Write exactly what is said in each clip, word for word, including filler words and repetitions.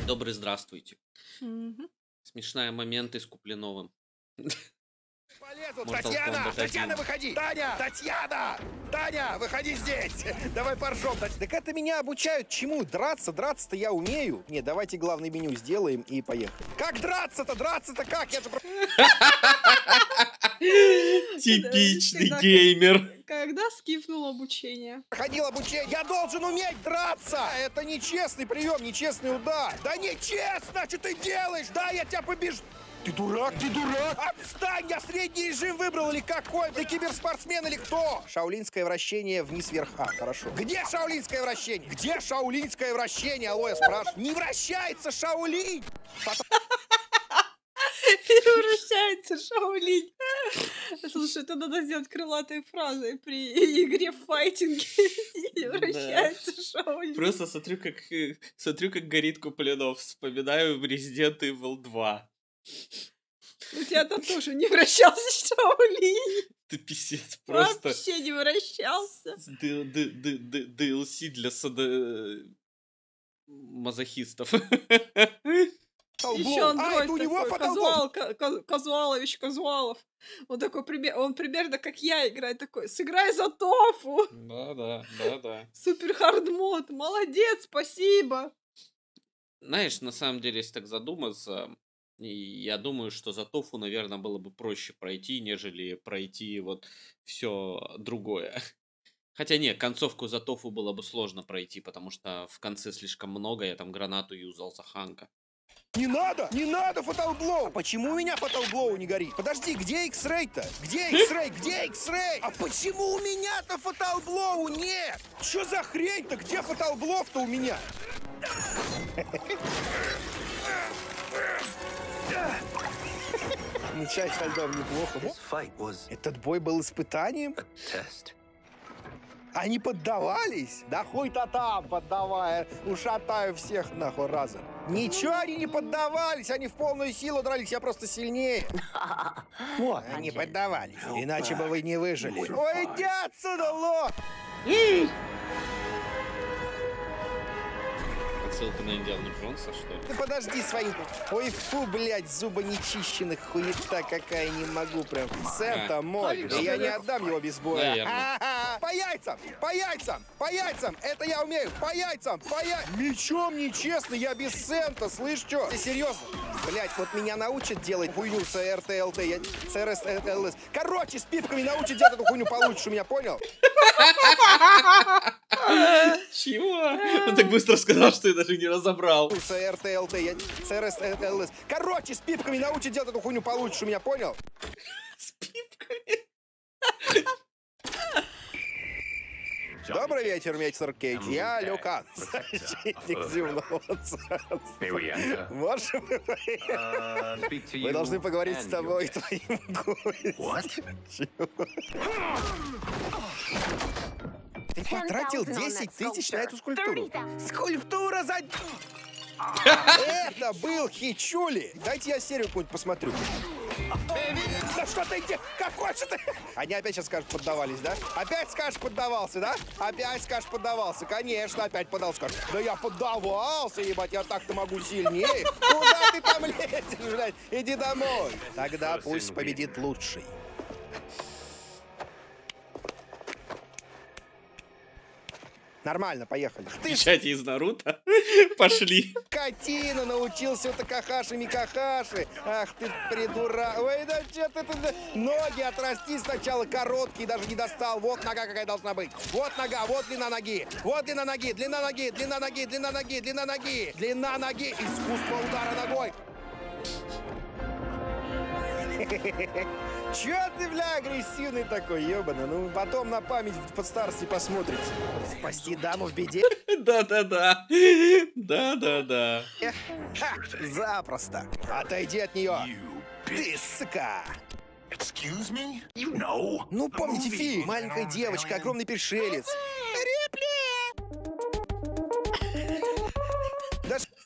Добрый здравствуйте. Мгм. Смешные моменты с Куплиновым. Полезу. Mortal Татьяна! Kombat Татьяна, один. выходи! Таня! Татьяна! Таня, выходи здесь! Давай поржем. Тать- Так это меня обучают чему? Драться? Драться-то я умею. Не, давайте главное меню сделаем и поехали. Как драться-то? Драться-то как? Я же... про- Типичный Когда- геймер. Когда скипнул обучение? Проходил обучение. Я должен уметь драться! Это нечестный прием, нечестный удар. Да нечестно! Что ты делаешь? Да, я тебя побежу. Ты дурак, ты дурак! Отстань! Я средний режим выбрал или какой? Ты киберспортсмен или кто? Шаолинское вращение вниз-вверх. А, хорошо. Где шаолинское вращение? Где шаолинское вращение? Алло, я спрашиваю. Не вращается Шаолинь! Превращается Шаолинь. Слушай, это надо сделать крылатой фразой при игре в файтинге. Не вращается Шаолинь. Просто смотрю, как э, смотрю, как горит Куплинов. Вспоминаю Resident Evil два. У тебя там тоже не вращался Шаолинь. Ты писец, просто Вообще не вращался. с д- д- д- д- ди эл си для сада... мазохистов. Еще А, андроид это у него такой, фотоблок. Казуал, Ка- Ка- Казуалович Казуалов. Он такой, пример- он примерно как я играет, такой, сыграй за тофу. Да-да, да-да. Супер хардмод, молодец, спасибо. Знаешь, на самом деле, если так задуматься, и я думаю, что за тофу, наверное, было бы проще пройти, нежели пройти вот все другое. Хотя нет, концовку за тофу было бы сложно пройти, потому что в конце слишком много, я там гранату юзал за Ханка. Не надо! Не надо фотоблоу! А почему у меня фотоблоу не горит? Подожди, где X-Ray-то? Где X-Ray? Где X-Ray? А почему у меня-то фотоблоу нет? Что за хрень-то? Где фотоблов-то у меня? Ну, чай со льдом неплохо. This fight was Этот бой был испытанием? a test. Они поддавались? Да хуй-то там поддавая. Ушатаю всех нахуй разом. Ничего они не поддавались, они в полную силу дрались, я просто сильнее. Вот, они поддавались. Иначе бы вы не выжили. Ой, иди отсюда, лох! Отсылка на Индиану Джонса, что ли? Ты подожди своим... Ой, фу, блядь, зуба нечищенных, хуета какая, не могу прям. Сэм-то мой, Алик, и я что не ли? отдам его без боя. Наверно. А-а-а. По яйцам, по яйцам, по яйцам, это я умею, по яйцам, по яйцам. Мечом нечестно, я без Сэм-то, слышь, что? Ты серьезно? Блядь, вот меня научат делать хуйню с эр тэ эл тэ, я... с эр эс эл эс. Короче, с пипками научат делать эту хуйню получше, у меня понял? Чего? Он так быстро сказал, что я даже не разобрал. С эр тэ эл тэ, я... с эр эс эл эс. Короче, с пипками научат делать эту хуйню получше, у меня понял? С пипками. Добрый вечер, мистер Кейдж. Я Люкан, защитник земного царства. May we enter? Можем мы Uh, speak to Мы you должны поговорить с and тобой и your- твоим гостем. What? Ты потратил десять тысяч на эту скульптуру. Скульптура за... Это был Хичули. Дайте я серию какую-нибудь посмотрю. Да что ты где? Какой же ты? Они опять сейчас скажут, поддавались, да? Опять скажешь, поддавался, да? Опять скажешь, поддавался. Конечно, опять поддавался. Скажешь, да я поддавался, ебать, я так-то могу сильнее. Куда ты там лезешь, блядь? Иди домой. Тогда пусть победит лучший. Нормально, поехали. Ты ж Чати из Наруто. Пошли. скотина, научился у Такахаши Микахаши. Ах ты придурок. Ой, да что ты тут... Ноги отрасти сначала короткие, даже не достал. Вот нога какая должна быть. Вот нога, вот длина ноги. Вот длина ноги, длина ноги, длина ноги, длина ноги, длина ноги. Длина ноги. Искусство удара ногой. Чё ты, бля, агрессивный такой, ёбаный? Ну, потом на память под старости посмотрите. Спасти даму в беде? Да-да-да. Да-да-да. Эх, ха, запросто. Отойди от нее. Ты, сука. Excuse me? You know? Ну, помните фильм? Маленькая девочка, огромный пришелец. Да ш-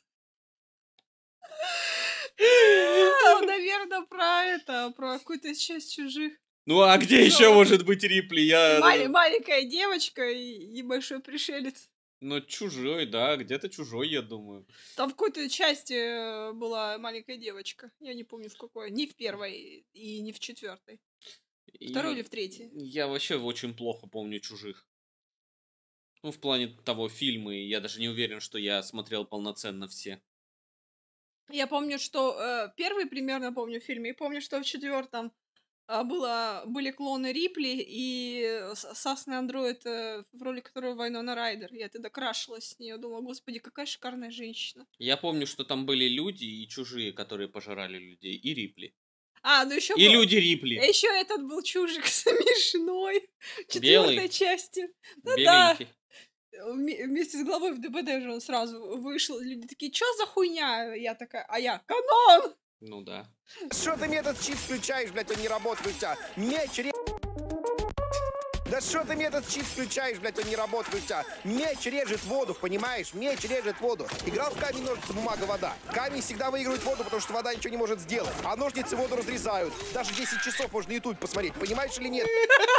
А, наверное, про это, про какую-то часть чужих. Ну а где еще может быть Рипли? Я... Мали- маленькая девочка и, и большой пришелец. Ну, чужой, да, где-то чужой, я думаю. Там в какой-то части э, была маленькая девочка. Я не помню в какой. Не в первой и не в четвертой. Второй или И в третьей. я вообще очень плохо помню чужих. Ну, в плане того фильма, и я даже не уверен, что я смотрел полноценно все. Я помню, что э, первый примерно помню фильм, и помню, что в четвертом а, было, были клоны Рипли и э, с- Сасный андроид, э, в роли которого Вайнона Райдер. Я тогда крашилась с нее, думала, господи, какая шикарная женщина. Я помню, что там были люди и чужие, которые пожирали людей, и Рипли. А, ну еще И был. люди Рипли. Еще этот был чужик смешной в Белый, четвертой части. Ну да, беленький. вме- вместе с главой в ДБД же он сразу вышел. Люди такие, что за хуйня? Я такая, а я, канон! Ну да. Что ты мне этот чип включаешь, блядь, он не работает у тебя. Меч ре... Да что ты мне этот чип включаешь, блядь, он не работает у тебя. Меч режет воду, понимаешь? Меч режет воду. Играл в камень, ножницы, бумага, вода. Камень всегда выигрывает воду, потому что вода ничего не может сделать. А ножницы воду разрезают. Даже десять часов можно YouTube посмотреть, понимаешь или нет?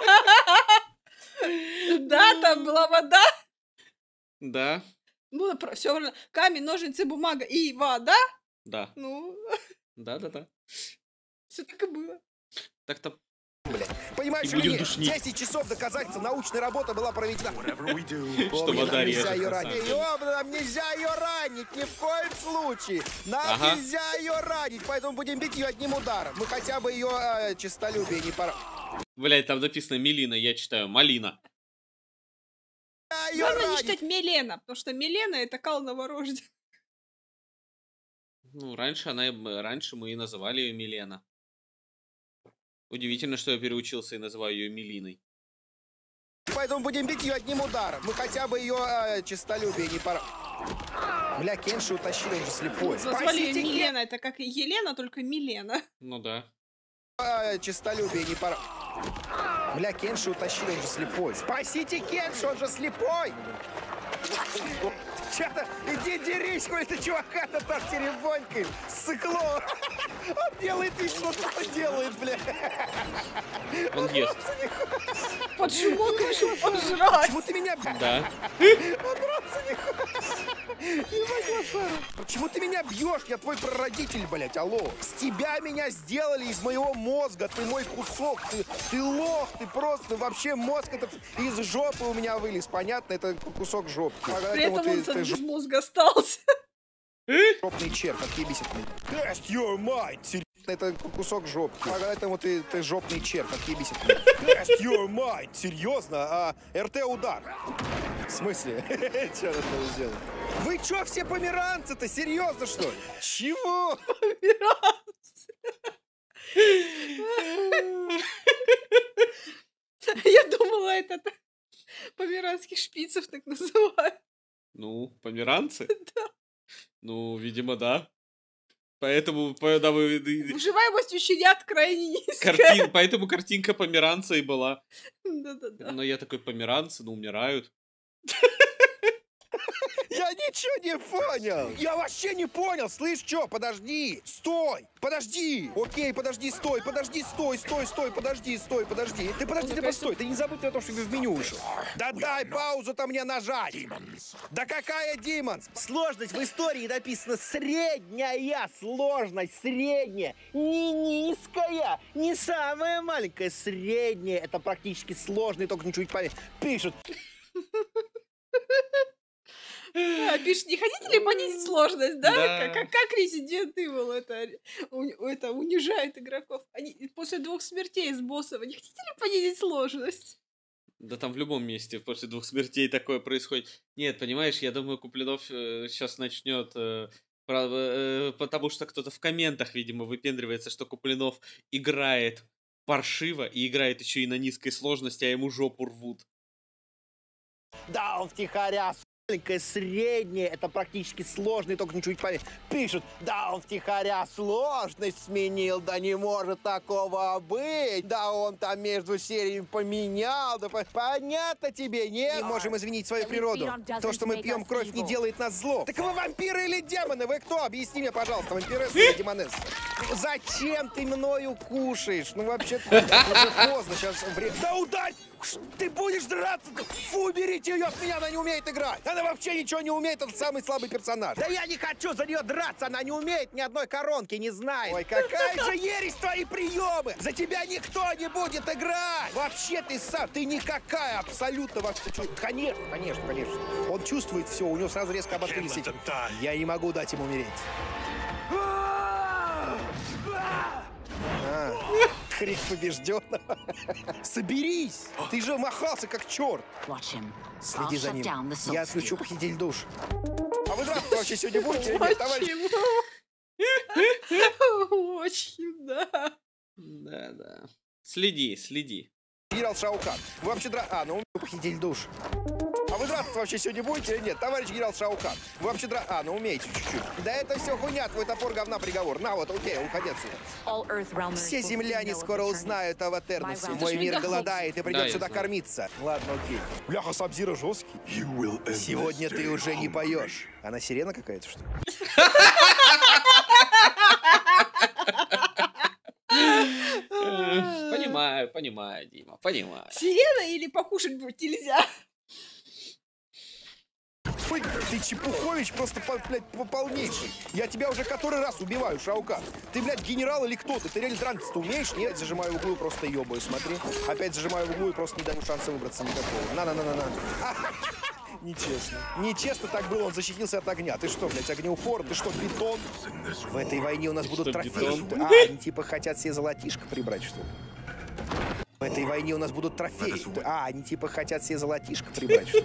Да, там была вода. Да, Ну, все правильно. Камень, ножницы, бумага и вода. да, Ну, да, да, да. все так и было. Так-то Понимаешь И или будем нет? душнить. десять часов доказательства, научная работа была проведена. Whatever we do. Что Помни, вода нам режет, нельзя ее на ранить. самом деле. Ёбана, нам нельзя ее ранить, ни в коем случае. Нам Ага. нельзя ее ранить, поэтому будем бить ее одним ударом. Мы хотя бы ее э, честолюбие не пора. Блять, там написано Мелина, я читаю Малина. Ее Можно не ранить. читать Милена, потому что Милена это Кал Новорожден. Ну, раньше она, и- раньше мы и называли ее Милена. Удивительно, что я переучился и называю ее Мелиной. Поэтому будем бить ее одним ударом. Мы хотя бы ее э, честолюбие не пора. Бля, Кенши утащили, он же слепой. Назвали ее Спасите Милена, это как и Елена, только Милена. Ну да. Кен- э, честолюбие не пора. Бля, Кенши утащили, он же слепой. Спасите Кенши, он же слепой. Че-то, иди дерись, хуй ты чувака-то там теребонькой, сыкло. Он делает вид, что он делает, бля. Он ест. Под шумок решил пожрать. Почему ты меня... Да. Почему ты меня бьешь? Я твой прародитель, блядь, алло. С тебя меня сделали из моего мозга. Ты мой кусок. Ты, ты лох. Ты просто вообще мозг этот из жопы у меня вылез. Понятно? Это кусок жопы. При Поэтому этом ты, он ты сам без мозга остался. жопный червь. Отъебись от меня. Test your mind. Серьезно, это кусок жопы. Поэтому ты, ты жопный червь. Отъебись от меня. Test your mind. Серьезно? А, РТ удар. В смысле? Что надо было сделать? Вы чё, все померанцы-то? Серьезно, что ли? Чего? Я думала, это т- померанских шпицев так называют. Ну, померанцы? Ну, видимо, да. Поэтому, поэтому, Выживаемость у щенят крайне низкая. картин, поэтому картинка померанца и была. Да-да-да. Но я такой, померанцы, ну, умирают. Я ничего не понял. Я вообще не понял. Слышь, чё? Подожди. Стой. Подожди. Окей, подожди, стой. Подожди, стой, стой, стой. Подожди, стой, подожди. Ты подожди, ты постой. Ты не забудь о том, что ты в меню ушел. Да дай паузу-то мне нажать. Да какая Демонс? Сложность в истории написана средняя сложность. Средняя. Не низкая. Не самая маленькая. Средняя. Это практически сложный, только чуть-чуть поменьше. Пишут. А, пишет, не хотите ли понизить сложность, да? Да. Как, как, как Resident Evil это, у- это унижает игроков. Они после двух смертей с боссом, не хотите ли понизить сложность? Да там в любом месте после двух смертей такое происходит. Нет, понимаешь, я думаю, Куплинов сейчас начнет... э, про- э, потому что кто-то в комментах, видимо, выпендривается, что Куплинов играет паршиво и играет еще и на низкой сложности, а ему жопу рвут. Да, он втихаря, маленькая, средняя, это практически сложный, только чуть-чуть поменьше. Пишут, да, он втихаря сложность сменил, да не может такого быть. Да, он там между сериями поменял, да по- понятно тебе, нет? Мы можем изменить свою природу. То, что мы пьем кровь, не делает нас злом. Так вы вампиры или демоны? Вы кто? Объясни мне, пожалуйста, вампиресса или демонесса? Зачем ты мною кушаешь? Ну, вообще-то уже поздно, сейчас время. Да ударь! Ты будешь драться? Фу, уберите ее от меня, она не умеет играть. Она Она вообще ничего не умеет, это самый слабый персонаж. Да я не хочу за нее драться, она не умеет ни одной коронки, не знает. Ой, какая же ересь твои приемы! За тебя никто не будет играть! Вообще ты сам, ты никакая, абсолютно вообще. Конечно, конечно, конечно. Он чувствует все, у него сразу резко обострились эти. Я не могу дать ему умереть. А, крик побежденного. Соберись! Ты же махался как черт. Следи за ним. Я отключу похититель душ. А вы драться вообще сегодня будете? Нет, товарищ? Очень, да. Да, да. Следи, следи. Генерал Шао Кан. Вы вообще дра... А, ну похититель душ. А вы драться вообще сегодня будете или нет? Товарищ генерал Шао Кан. Вы вообще дра... А, ну умеете чуть-чуть. Да это все хуйня, твой топор говна приговор. На вот, окей, уходи отсюда. Все земляне скоро узнают о Ватернусе. Мой мир голодает и придет Да, сюда я знаю. кормиться. Ладно, окей. Бляха, Сабзира жесткий. Сегодня ты уже не поешь. Она сирена какая-то, что ли? Понимаю, понимаю, Дима, понимаю. Сирена или покушать будет нельзя? Ой, ты Чепухович просто, блядь, полнейший. Я тебя уже который раз убиваю, Шаукан. Ты, блядь, генерал или кто? Ты, ты реально драться-то умеешь? Нет, зажимаю в углу и просто ебаю, смотри. Опять зажимаю в углу и просто не даю шанса выбраться никакого. На-на-на-на-на. Нечестно. Нечестно так было, он защитился от огня. Ты что, блядь, огнеупор? Ты что, бетон? В этой войне у нас будут Что, трофеи. бетон? А, они типа хотят себе золотишко прибрать, что ли? В этой войне у нас будут трофеи. А, они типа хотят себе золотишко прибрать, что ли?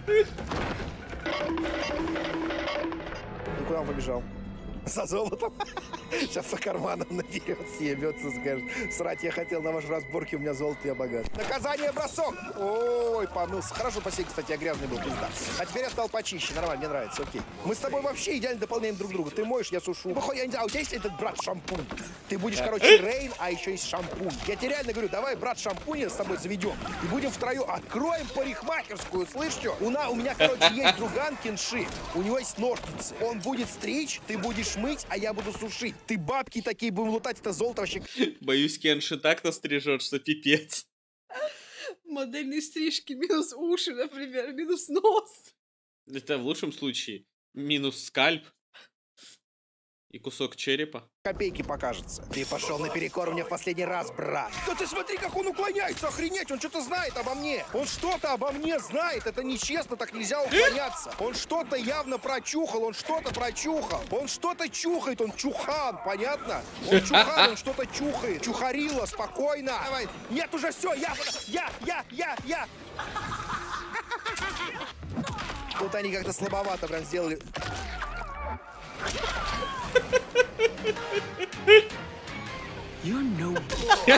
Ну куда он побежал? За золотом. Сейчас по карманам наберет, съебется, скажет. Срать я хотел на вашей разборке, у меня золото, я богат. Наказание бросок. Ой, помылся. Хорошо, последний, кстати, я грязный был, пизда. А теперь я стал почище, нормально, мне нравится, окей. Мы с тобой вообще идеально дополняем друг друга. Ты моешь, я сушу. Ну, я не знаю, у тебя есть этот брат шампунь? Ты будешь, короче, Рейн, а еще есть шампунь. Я тебе реально говорю, давай брат шампунь с тобой заведем. И будем втроем. Откроем парикмахерскую, слышь, что? У, на, у меня, короче, есть друган Кенши. У него есть ножницы. Он будет стричь, ты будешь мыть, а я буду сушить. Ты бабки такие будем лутать, это золото вообще. Боюсь, Кенши так настрижет, что пипец. Модельные стрижки минус уши, например, минус нос. Это в лучшем случае минус скальп и кусок черепа. Копейки покажется. Ты пошел наперекор мне в последний раз, брат. Да ты смотри, как он уклоняется, охренеть, он что-то знает обо мне. Он что-то обо мне знает, это нечестно, так нельзя уклоняться. Он что-то явно прочухал, он что-то прочухал. Он что-то чухает, он чухан, понятно? Он чухан, он что-то чухает. Чухарила, спокойно. Давай. Нет, уже все, я, я, я, я, я. Тут они как-то слабовато прям сделали. You're no Я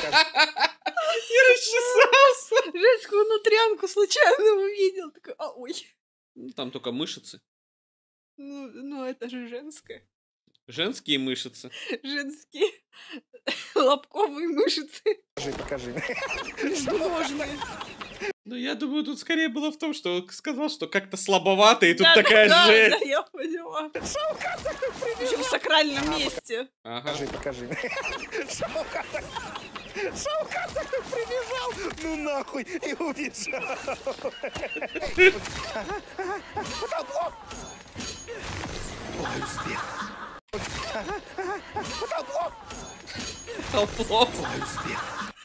расчесался. Женскую внутрянку случайно увидел. Такой, а, ой. Ну, там только мышцы. Ну, ну, это же женское. Женские мышцы. Женские лобковые мышцы. Покажи, покажи. Ножные. Ну, я думаю, тут скорее было в том, что он сказал, что как-то слабовато, и тут Да, такая да, жесть. Да, я поняла. Причем в сакральном месте. Ага. Покажи, покажи. Шаукан Шаукан такой прибежал, ну нахуй, и убежал. Потолок! Ой, успех. Потолок! Толплов. Ой, успех.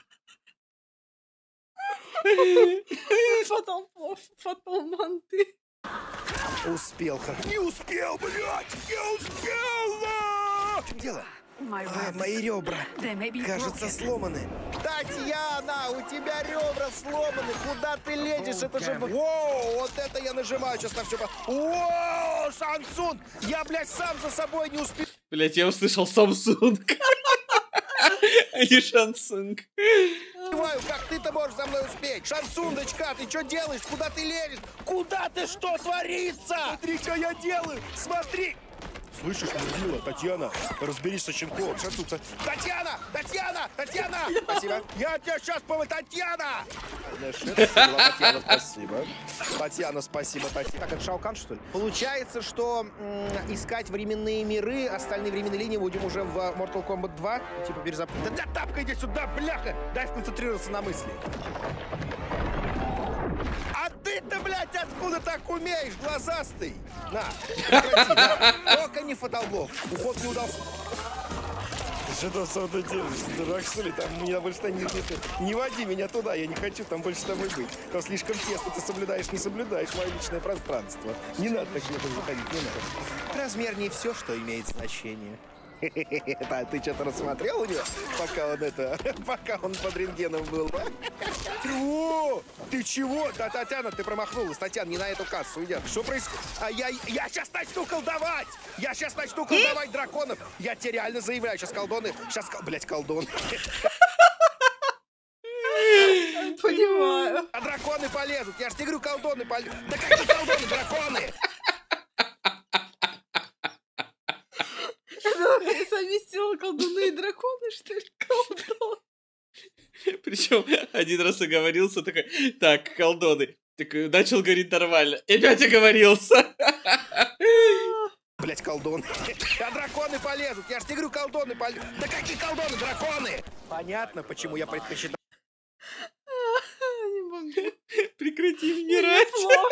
Фаталпов, фаталманты. Успел, не успел, блядь, не успел! В чем дело? А, мои ребра, кажется, сломаны. Татьяна, у тебя ребра сломаны. Куда ты лезешь? Это же... Воу, вот это я нажимаю сейчас на все. Воу, Шансун, я, блядь, сам за собой не успел. Блять, я услышал Samsung. А не Шансунг. Как ты-то можешь за мной успеть? Шансундочка, ты что делаешь? Куда ты лезешь? Куда ты, что творится? Смотри, что я делаю. Смотри. Слышишь, мудила, Татьяна, разберись со щенком. Шансун, Татьяна! Татьяна! Татьяна! Спасибо. Я тебя сейчас помою, Татьяна! Татьяна, спасибо. Татьяна, спасибо, Татьяна. Так, это Шаукан, что ли? Получается, что м, искать временные миры, остальные временные линии будем уже в Mortal Kombat два. Типа перезапустить. Да, да, тапка, иди сюда, бляха! Дай сконцентрироваться на мысли. А ты ты, блядь, откуда так умеешь, глазастый? На, прекрати, на. Только не фотолог. Уход не удался. Ты что там ты делаешь? Ты дурак, что ли? Там меня больше не, не, не води меня туда, я не хочу там больше с тобой быть. Там слишком тесно, ты соблюдаешь, не соблюдаешь мое личное пространство. Не надо так мне заходить, не надо. Размер не все, что имеет значение. Да, ты что-то рассмотрел у него, пока он это, пока он под рентгеном был? О, ты чего? Да, Татьяна, ты промахнулась. Татьяна, не на эту кассу идет. Что происходит? А я, я сейчас начну колдовать! Я сейчас начну колдовать драконов! Я тебе реально заявляю, сейчас колдоны... Сейчас, блядь, колдон. Понимаю. А драконы полезут. Я ж тебе говорю, колдоны полезут. Да какие колдоны, драконы? Совместила колдуны и драконы, что ли? Колдун. Причем один раз оговорился, такой, так, колдоны. Так, начал говорить нормально. И опять оговорился. Блять, колдун. А драконы полезут. Я ж тебе говорю, колдоны полезут. Да какие колдоны, драконы? Понятно, почему я предпочитаю. Не могу. Прекрати вмирать.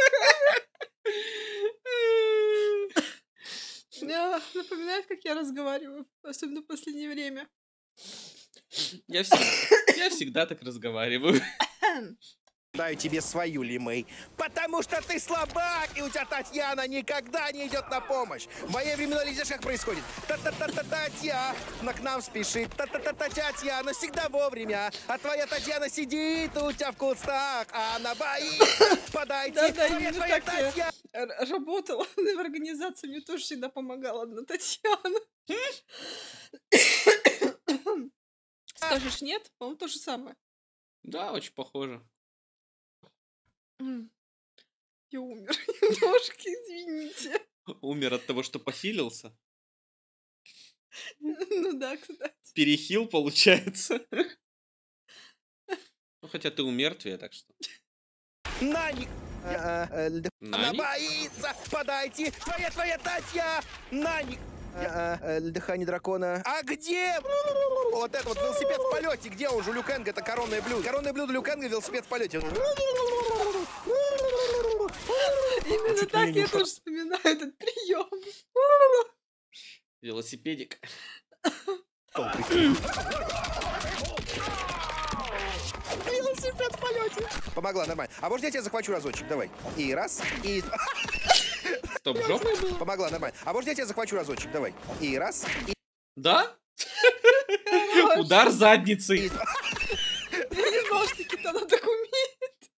Мне напоминает, как я разговариваю, особенно в последнее время. Я всегда, я всегда так разговариваю. Даю тебе свою, Лимэй. Потому что ты слабак, и у тебя Татьяна никогда не идет на помощь. В моей временной линии как происходит? Та-та-та-та-Татьяна к нам спешит. Та-та-та-та-Татьяна всегда вовремя. А твоя Татьяна сидит у тебя в кустах, а она боится. Подойти. Да-да, я вижу, твоя как я Татьяна. р- работала в организации, мне тоже всегда помогала одна Татьяна. Скажешь нет? По-моему, то же самое. Да, очень похоже. М. Я умер немножко, извините. Умер от того, что похилился. Ну да, кстати. Перехил, получается. Ну, хотя ты у мертвия, так что. Наник. Она Нани? боится. Подойти. Твоя, твоя Татьяна. Наник. Дыхание дракона. А где? Вот это вот велосипед в полете. Где он же? Лю Кэнг, это коронное блюдо. Коронное блюдо Лю Кэнга, велосипед в полете. Именно так я тоже вспоминаю этот прием. Велосипедик. Велосипед в полете. Помогла, нормально. А может я тебя захвачу разочек? Давай. И раз, и... Стоп, жоп. Помогла, нормально. А может я тебя захвачу разочек? Давай. И раз, и... Да? Удар задницей. Я не знала, что Китана так умеет.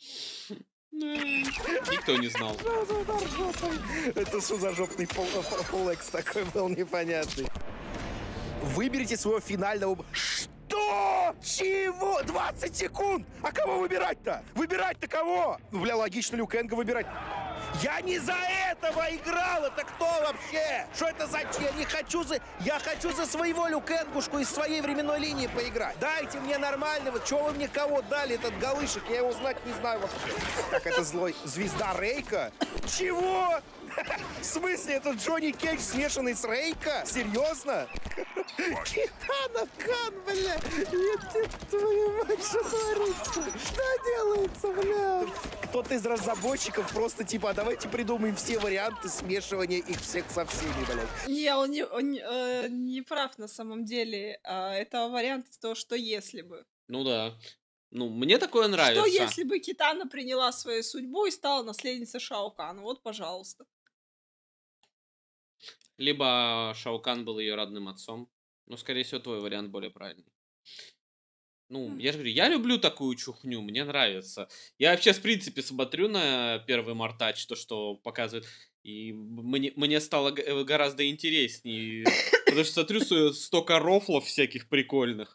Никто не знал. Это что за жопный фоллекс такой был непонятный? Выберите своего финального... Что? Чего? двадцать секунд! А кого выбирать-то? Выбирать-то кого? Ну, бля, логично Лю Кэнга выбирать. Я не за этого играл! Это кто вообще? Что это за... Я не хочу за... Я хочу за своего Лю Кэнгушку из своей временной линии поиграть. Дайте мне нормального. Чего вы мне кого дали, этот галышек? Я его знать не знаю вообще. Так, это злой звезда Рейка? Чего? В смысле, это Джонни Кейдж, смешанный с Рейка? Серьезно? Китана Кан, бля! Я твою мать, что творится? Что делается, бля? Кто-то из разработчиков просто типа, а давайте придумаем все варианты смешивания их всех со всеми, блядь. Не, он не, он не, э, не прав на самом деле. А, это вариант из того, что если бы. Ну да. Ну, мне такое нравится. Что если бы Китана приняла свою судьбу и стала наследницей Шао Кана? Вот, пожалуйста. Либо Шао Кан был ее родным отцом. Но, скорее всего, твой вариант более правильный. Ну, я же говорю, я люблю такую чухню, мне нравится. Я вообще, в принципе, смотрю на первый Мортач, то, что показывает, и мне, мне стало г- гораздо интереснее. Потому что смотрю с- столько рофлов всяких прикольных.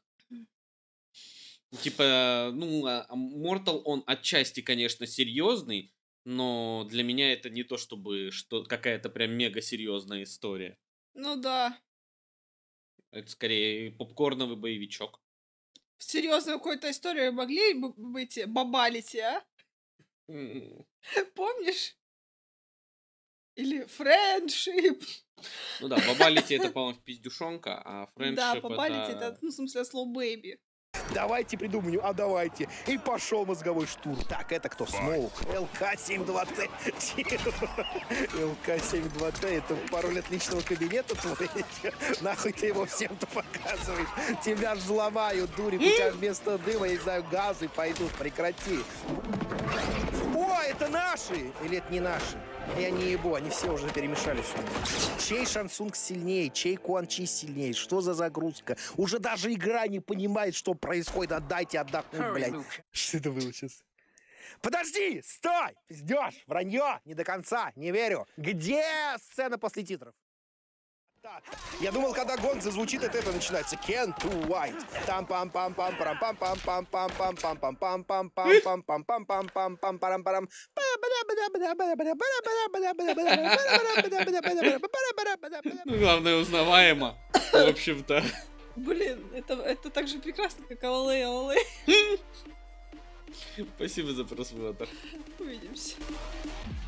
Типа, ну, а- а Mortal, он отчасти, конечно, серьезный, но для меня это не то, чтобы что какая-то прям мега серьезная история. Ну да. Это скорее попкорновый боевичок. В серьезную какую-то историю могли бы быть бабалити, а? М, Помнишь? Или френдшип. Ну да, бабалити это, по-моему, пиздюшонка, а Да, френдшип бабалити это... это, ну, в смысле, слово бэйби. давайте придумаю, а давайте. И пошел мозговой штурм. Так, это кто? Смоук. ЛК семьдесят два Т. ЛК семьдесят два Т, это пароль от личного кабинета твой? Нахуй ты его всем-то показываешь? Тебя взломают, дурик, у тебя вместо дыма, я не знаю, газы пойдут, прекрати. О, это наши! Или это не наши? Я не ебу, они все уже перемешались у меня. Чей Шансунг сильнее, чей Куан Чи сильнее? Что за загрузка? Уже даже игра не понимает, что происходит. Отдайте отдохнуть, блядь. Что это было сейчас? Подожди! Стой! Пиздёшь! Вранье! Не до конца! Не верю! Где сцена после титров? Я думал, когда гонг зазвучит, это, это начинается. Ken Too White. Там пам пам пам парам пам пам пам пам пам пам пам пам пам пам пам пам пам пам пам пам парам парам. Ну, главное, узнаваемо, в общем-то. Блин, это, это так же прекрасно, как Алалей, Алалей. Спасибо за просмотр. Увидимся.